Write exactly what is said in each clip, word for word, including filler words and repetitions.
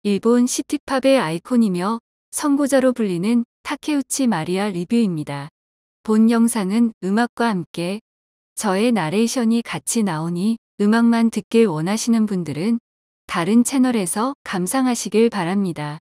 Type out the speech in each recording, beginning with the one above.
일본 시티팝의 아이콘이며 선구자로 불리는 타케우치 마리아 리뷰입니다. 본 영상은 음악과 함께 저의 나레이션이 같이 나오니 음악만 듣길 원하시는 분들은 다른 채널에서 감상하시길 바랍니다.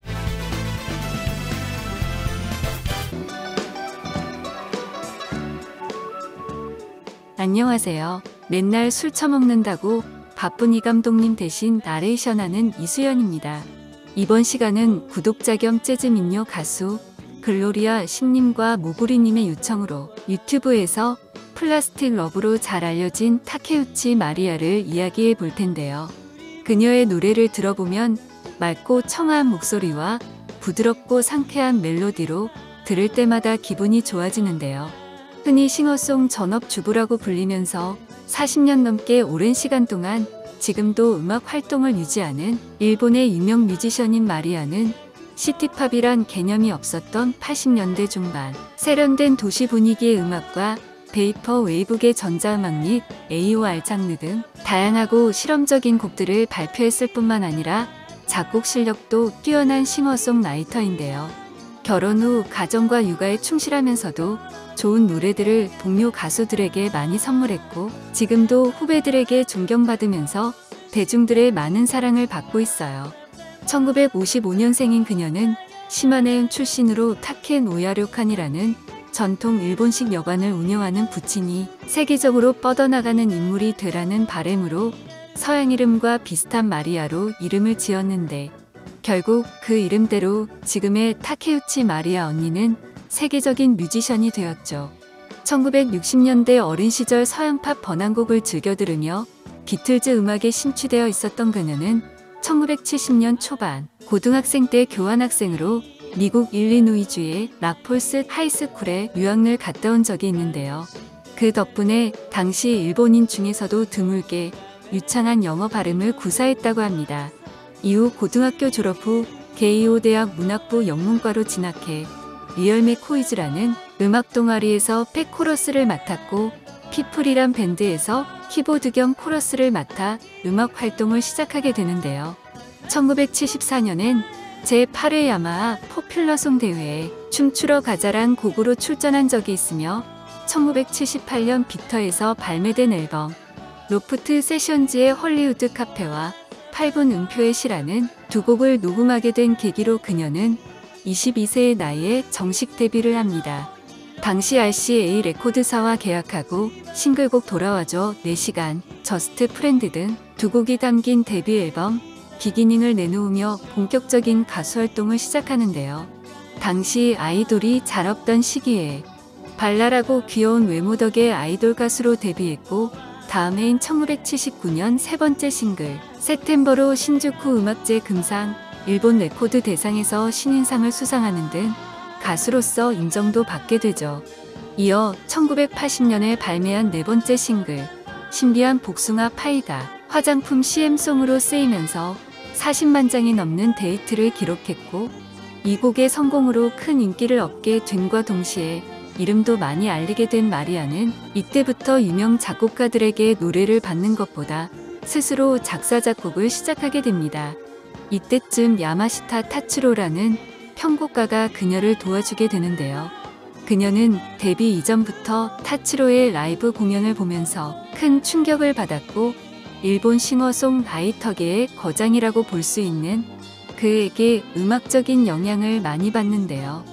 안녕하세요. 맨날 술 처먹는다고 바쁜 이 감독님 대신 나레이션하는 이수연입니다. 이번 시간은 구독자 겸 재즈민요 가수 글로리아 신님과 모구리님의 요청으로 유튜브에서 플라스틱 러브로 잘 알려진 타케우치 마리아를 이야기해 볼 텐데요. 그녀의 노래를 들어보면 맑고 청아한 목소리와 부드럽고 상쾌한 멜로디로 들을 때마다 기분이 좋아지는데요. 흔히 싱어송 전업주부라고 불리면서 사십 년 넘게 오랜 시간 동안 지금도 음악 활동을 유지하는 일본의 유명 뮤지션인 마리아는 시티팝이란 개념이 없었던 팔십 년대 중반 세련된 도시 분위기의 음악과 베이퍼 웨이브계 전자음악 및 에이오알 장르 등 다양하고 실험적인 곡들을 발표했을 뿐만 아니라 작곡 실력도 뛰어난 싱어송라이터인데요. 결혼 후 가정과 육아에 충실하면서도 좋은 노래들을 동료 가수들에게 많이 선물했고 지금도 후배들에게 존경받으면서 대중들의 많은 사랑을 받고 있어요. 천구백오십오 년생인 그녀는 시마네현 출신으로 타켄 오야료칸이라는 전통 일본식 여관을 운영하는 부친이 세계적으로 뻗어나가는 인물이 되라는 바램으로 서양 이름과 비슷한 마리아로 이름을 지었는데 결국 그 이름대로 지금의 타케우치 마리아 언니는 세계적인 뮤지션이 되었죠. 천구백육십 년대 어린 시절 서양팝 번안곡을 즐겨 들으며 비틀즈 음악에 심취되어 있었던 그녀는 천구백칠십 년 초반 고등학생 때 교환학생으로 미국 일리노이주의 락폴스 하이스쿨에 유학을 갔다 온 적이 있는데요. 그 덕분에 당시 일본인 중에서도 드물게 유창한 영어 발음을 구사했다고 합니다. 이후 고등학교 졸업 후 게이오 대학 문학부 영문과로 진학해 리얼 맥코이즈라는 음악 동아리에서 팩코러스를 맡았고 피플이란 밴드에서 키보드 겸 코러스를 맡아 음악 활동을 시작하게 되는데요. 천구백칠십사 년엔 제팔 회 야마하 포퓰러송 대회에 춤추러 가자란 곡으로 출전한 적이 있으며 천구백칠십팔 년 빅터에서 발매된 앨범 로프트 세션즈의 헐리우드 카페와 팔 분 음표의 시라는 두 곡을 녹음하게 된 계기로 그녀는 이십이 세의 나이에 정식 데뷔를 합니다. 당시 알씨에이 레코드사와 계약하고 싱글곡 돌아와줘, 네 시간, 저스트 프렌드 등 두 곡이 담긴 데뷔 앨범 비기닝을 내놓으며 본격적인 가수 활동을 시작하는데요. 당시 아이돌이 잘 없던 시기에 발랄하고 귀여운 외모 덕에 아이돌 가수로 데뷔했고 다음 해인 천구백칠십구 년 세 번째 싱글 세템버로 신주쿠 음악제 금상, 일본 레코드 대상에서 신인상을 수상하는 등 가수로서 인정도 받게 되죠. 이어 천구백팔십 년에 발매한 네 번째 싱글 신비한 복숭아 파이가 화장품 씨엠송으로 쓰이면서 사십만 장이 넘는 데이트를 기록했고 이 곡의 성공으로 큰 인기를 얻게 됨과 동시에 이름도 많이 알리게 된 마리아는 이때부터 유명 작곡가들에게 노래를 받는 것보다 스스로 작사 작곡을 시작하게 됩니다. 이때쯤 야마시타 타츠로라는 편곡가가 그녀를 도와주게 되는데요. 그녀는 데뷔 이전부터 타츠로의 라이브 공연을 보면서 큰 충격을 받았고 일본 싱어송라이터계의 거장이라고 볼 수 있는 그에게 음악적인 영향을 많이 받는데요.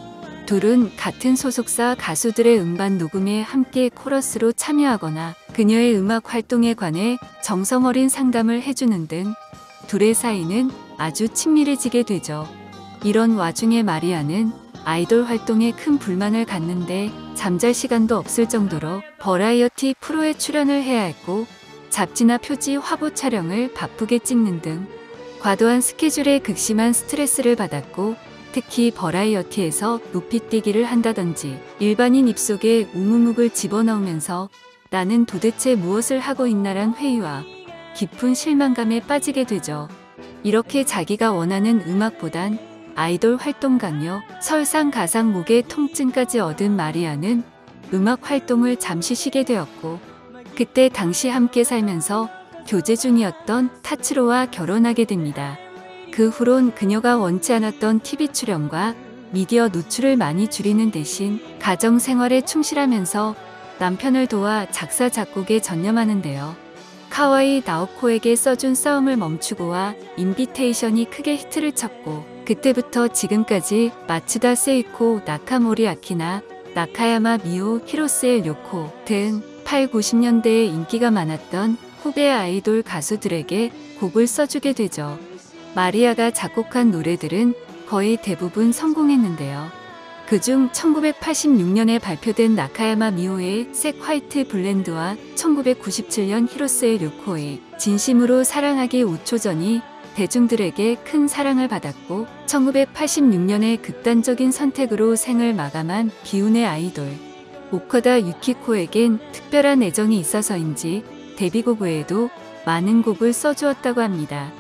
둘은 같은 소속사 가수들의 음반 녹음에 함께 코러스로 참여하거나 그녀의 음악 활동에 관해 정성 어린 상담을 해주는 등 둘의 사이는 아주 친밀해지게 되죠. 이런 와중에 마리아는 아이돌 활동에 큰 불만을 갖는데 잠잘 시간도 없을 정도로 버라이어티 프로에 출연을 해야 했고 잡지나 표지 화보 촬영을 바쁘게 찍는 등 과도한 스케줄에 극심한 스트레스를 받았고 특히 버라이어티에서 높이 뛰기를 한다든지 일반인 입속에 우무묵을 집어넣으면서 나는 도대체 무엇을 하고 있나란 회의와 깊은 실망감에 빠지게 되죠. 이렇게 자기가 원하는 음악보단 아이돌 활동 강요, 설상 가상 목의 통증까지 얻은 마리아는 음악 활동을 잠시 쉬게 되었고 그때 당시 함께 살면서 교제 중이었던 타츠로와 결혼하게 됩니다. 그 후론 그녀가 원치 않았던 티비 출연과 미디어 노출을 많이 줄이는 대신 가정 생활에 충실하면서 남편을 도와 작사 작곡에 전념하는데요. 카와이 나오코에게 써준 싸움을 멈추고와 인비테이션이 크게 히트를 쳤고, 그때부터 지금까지 마츠다 세이코, 나카모리 아키나, 나카야마 미오, 히로스의 료코 등 팔, 구십 년대에 인기가 많았던 후배 아이돌 가수들에게 곡을 써주게 되죠. 마리아가 작곡한 노래들은 거의 대부분 성공했는데요. 그중 천구백팔십육 년에 발표된 나카야마 미오의 색 화이트 블렌드와 천구백구십칠 년 히로스의 료코의 진심으로 사랑하기 오 초 전이 대중들에게 큰 사랑을 받았고, 천구백팔십육 년에 극단적인 선택으로 생을 마감한 기운의 아이돌 오카다 유키코에겐 특별한 애정이 있어서인지 데뷔곡 외에도 많은 곡을 써주었다고 합니다.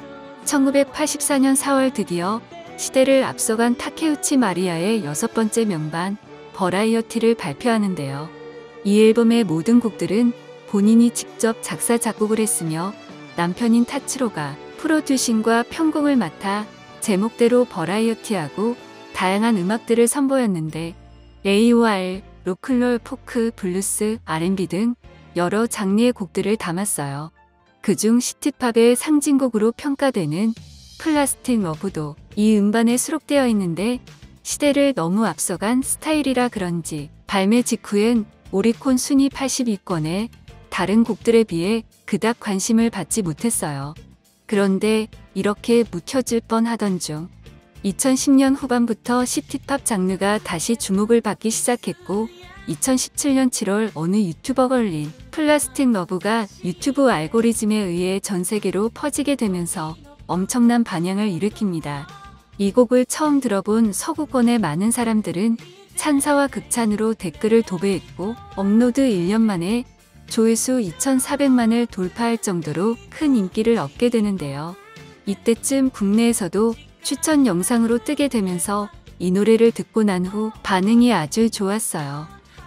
천구백팔십사 년 사월 드디어 시대를 앞서간 타케우치 마리아의 여섯 번째 명반 버라이어티를 발표하는데요. 이 앨범의 모든 곡들은 본인이 직접 작사 작곡을 했으며 남편인 타츠로가 프로듀싱과 편곡을 맡아 제목대로 버라이어티하고 다양한 음악들을 선보였는데, 에이오알, 로큰롤, 포크, 블루스, 알앤비 등 여러 장르의 곡들을 담았어요. 그중 시티팝의 상징곡으로 평가되는 플라스틱 러브도 이 음반에 수록되어 있는데, 시대를 너무 앞서간 스타일이라 그런지 발매 직후엔 오리콘 순위 팔십 위권에 다른 곡들에 비해 그닥 관심을 받지 못했어요. 그런데 이렇게 묵혀질 뻔하던 중 이천십 년 후반부터 시티팝 장르가 다시 주목을 받기 시작했고, 이천십칠 년 칠월 어느 유튜버가 올린 플라스틱 러브가 유튜브 알고리즘에 의해 전 세계로 퍼지게 되면서 엄청난 반향을 일으킵니다. 이 곡을 처음 들어본 서구권의 많은 사람들은 찬사와 극찬으로 댓글을 도배했고, 업로드 일 년 만에 조회수 이천사백만을 돌파할 정도로 큰 인기를 얻게 되는데요. 이때쯤 국내에서도 추천 영상으로 뜨게 되면서 이 노래를 듣고 난 후 반응이 아주 좋았어요.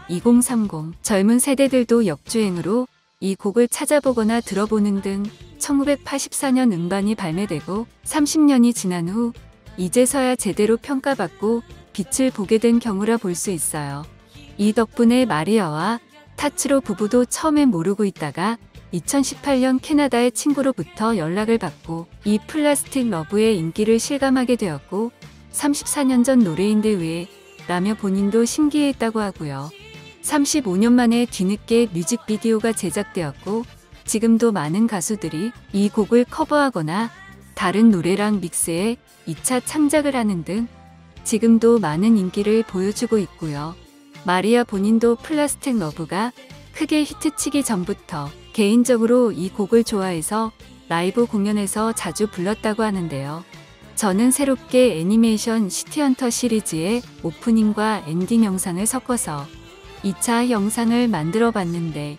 이공삼공 젊은 세대들도 역주행으로 이 곡을 찾아보거나 들어보는 등 천구백팔십사 년 음반이 발매되고 삼십 년이 지난 후 이제서야 제대로 평가받고 빛을 보게 된 경우라 볼 수 있어요. 이 덕분에 마리아와 타츠로 부부도 처음엔 모르고 있다가 이천십팔 년 캐나다의 친구로부터 연락을 받고 이 플라스틱 러브의 인기를 실감하게 되었고, 삼십사 년 전 노래인데 왜? 라며 본인도 신기해했다고 하고요. 삼십오 년 만에 뒤늦게 뮤직비디오가 제작되었고, 지금도 많은 가수들이 이 곡을 커버하거나 다른 노래랑 믹스해 이 차 창작을 하는 등 지금도 많은 인기를 보여주고 있고요. 마리아 본인도 플라스틱 러브가 크게 히트치기 전부터 개인적으로 이 곡을 좋아해서 라이브 공연에서 자주 불렀다고 하는데요. 저는 새롭게 애니메이션 시티헌터 시리즈의 오프닝과 엔딩 영상을 섞어서 이 차 영상을 만들어 봤는데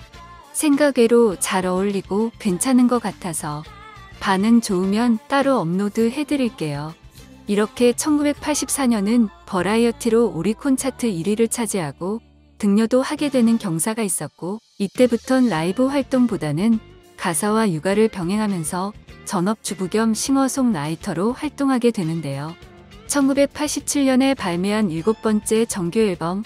생각외로 잘 어울리고 괜찮은 것 같아서 반응 좋으면 따로 업로드 해드릴게요. 이렇게 천구백팔십사 년은 버라이어티로 오리콘 차트 일 위를 차지하고 등려도 하게 되는 경사가 있었고, 이때부턴 라이브 활동보다는 가사와 육아를 병행하면서 전업주부 겸 싱어송라이터로 활동하게 되는데요. 천구백팔십칠 년에 발매한 일곱 번째 정규 앨범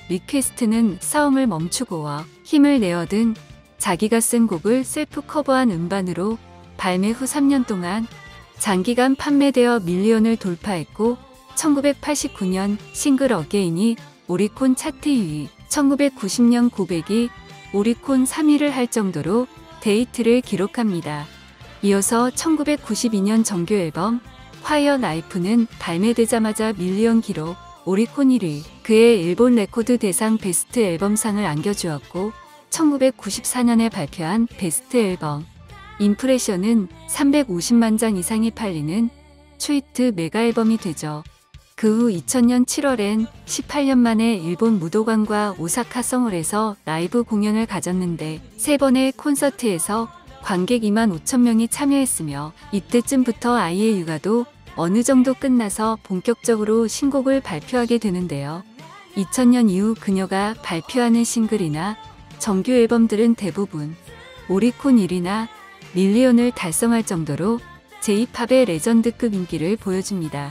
리퀘스트는 싸움을 멈추고와 힘을 내어 등 자기가 쓴 곡을 셀프 커버한 음반으로 발매 후 삼 년 동안 장기간 판매되어 밀리언을 돌파했고, 천구백팔십구 년 싱글 어게인이 오리콘 차트 이 위, 천구백구십 년 고백이 오리콘 삼 위를 할 정도로 데이트를 기록합니다. 이어서 천구백구십이 년 정규 앨범 화이어 나이프는 발매되자마자 밀리언 기록, 오리콘 일 위, 그의 일본 레코드 대상 베스트 앨범상을 안겨주었고, 천구백구십사 년에 발표한 베스트 앨범 임프레션은 삼백오십만 장 이상이 팔리는 초히트 메가 앨범이 되죠. 그 후 이천 년 칠월엔 십팔 년 만에 일본 무도관과 오사카 성울에서 라이브 공연을 가졌는데 세 번의 콘서트에서 관객 이만 오천 명이 참여했으며, 이때쯤부터 아이의 육아도 어느 정도 끝나서 본격적으로 신곡을 발표하게 되는데요. 이천 년 이후 그녀가 발표하는 싱글이나 정규 앨범들은 대부분 오리콘 일 위나 밀리언을 달성할 정도로 제이팝의 레전드급 인기를 보여줍니다.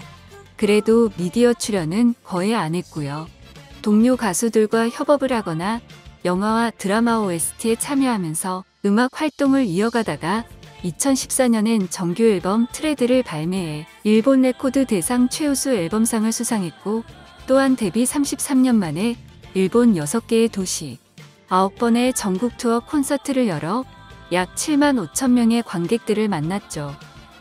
그래도 미디어 출연은 거의 안 했고요. 동료 가수들과 협업을 하거나 영화와 드라마 오에스티에 참여하면서 음악 활동을 이어가다가 이천십사 년엔 정규 앨범 트레드를 발매해 일본 레코드 대상 최우수 앨범상을 수상했고, 또한 데뷔 삼십삼 년 만에 일본 여섯 개의 도시, 아홉 번의 전국 투어 콘서트를 열어 약 칠만 오천 명의 관객들을 만났죠.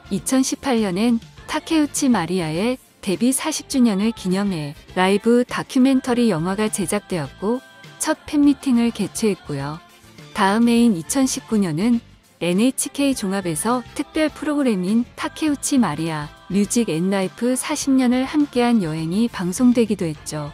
이천십팔 년엔 타케우치 마리아의 데뷔 사십 주년을 기념해 라이브 다큐멘터리 영화가 제작되었고 첫 팬미팅을 개최했고요. 다음 해인 이천십구 년은 엔에이치케이 종합에서 특별 프로그램인 타케우치 마리아 뮤직 앤 라이프 사십 년을 함께한 여행이 방송되기도 했죠.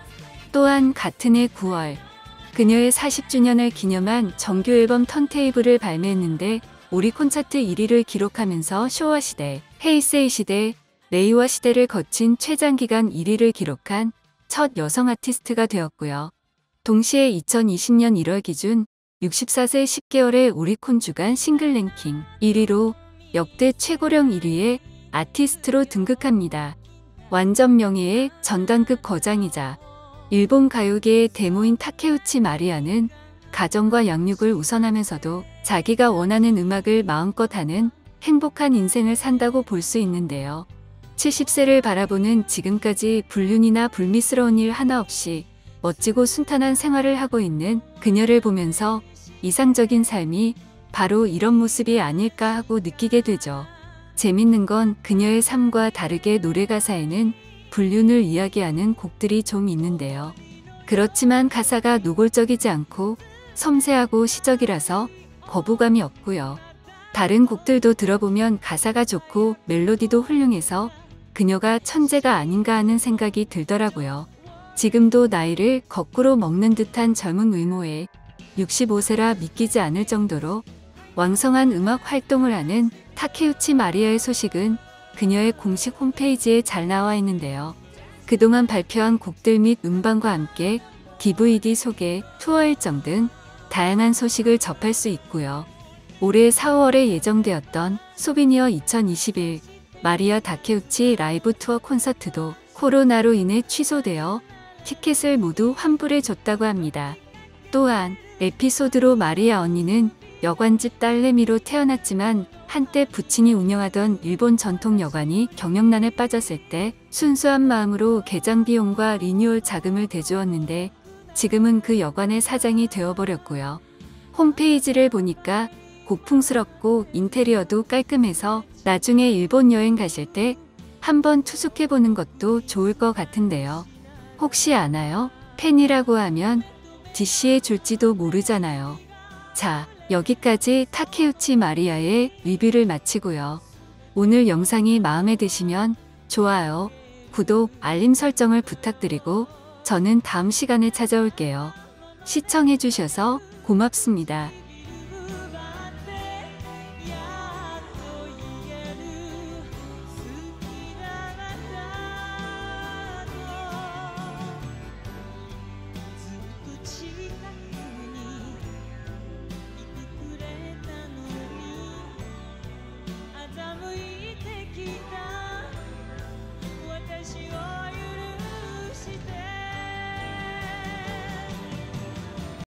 또한 같은 해 구월 그녀의 사십 주년을 기념한 정규 앨범 턴테이블을 발매했는데 오리콘 차트 일 위를 기록하면서 쇼와 시대, 헤이세이 시대, 레이와 시대를 거친 최장기간 일 위를 기록한 첫 여성 아티스트가 되었고요. 동시에 이천이십 년 일월 기준 육십사 세 십 개월의 오리콘 주간 싱글 랭킹 일 위로 역대 최고령 일 위의 아티스트로 등극합니다. 완전 명예의 전당급 거장이자 일본 가요계의 데모인 타케우치 마리아는 가정과 양육을 우선하면서도 자기가 원하는 음악을 마음껏 하는 행복한 인생을 산다고 볼 수 있는데요. 칠십 세를 바라보는 지금까지 불륜이나 불미스러운 일 하나 없이 멋지고 순탄한 생활을 하고 있는 그녀를 보면서 이상적인 삶이 바로 이런 모습이 아닐까 하고 느끼게 되죠. 재밌는 건 그녀의 삶과 다르게 노래 가사에는 불륜을 이야기하는 곡들이 좀 있는데요. 그렇지만 가사가 노골적이지 않고 섬세하고 시적이라서 거부감이 없고요. 다른 곡들도 들어보면 가사가 좋고 멜로디도 훌륭해서 그녀가 천재가 아닌가 하는 생각이 들더라고요. 지금도 나이를 거꾸로 먹는 듯한 젊은 외모에 육십오 세라 믿기지 않을 정도로 왕성한 음악 활동을 하는 타케우치 마리아의 소식은 그녀의 공식 홈페이지에 잘 나와 있는데요. 그동안 발표한 곡들 및 음반과 함께 디브이디 소개, 투어 일정 등 다양한 소식을 접할 수 있고요. 올해 사월에 예정되었던 소비니어 이천이십일 마리아 다케우치 라이브 투어 콘서트도 코로나로 인해 취소되어 티켓을 모두 환불해 줬다고 합니다. 또한 에피소드로 마리아 언니는 여관집 딸내미로 태어났지만 한때 부친이 운영하던 일본 전통 여관이 경영난에 빠졌을 때 순수한 마음으로 개장 비용과 리뉴얼 자금을 대주었는데 지금은 그 여관의 사장이 되어버렸고요. 홈페이지를 보니까 고풍스럽고 인테리어도 깔끔해서 나중에 일본 여행 가실 때 한번 투숙해보는 것도 좋을 것 같은데요. 혹시 아나요? 팬이라고 하면 디씨해 줄지도 모르잖아요. 자, 여기까지 타케우치 마리아의 리뷰를 마치고요. 오늘 영상이 마음에 드시면 좋아요, 구독, 알림 설정을 부탁드리고 저는 다음 시간에 찾아올게요. 시청해주셔서 고맙습니다.